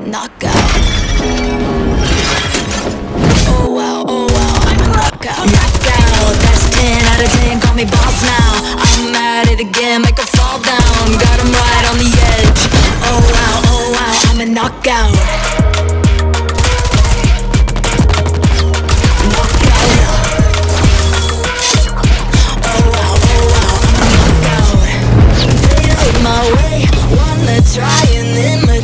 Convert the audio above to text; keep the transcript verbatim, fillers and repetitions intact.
knockout. Oh wow, oh wow, I'm a knockout. Knockout, that's ten out of ten, call me boss now. I'm at it again, make her fall down. Got him right on the edge. Oh wow, oh wow, I'm a knockout. My way, wanna try and then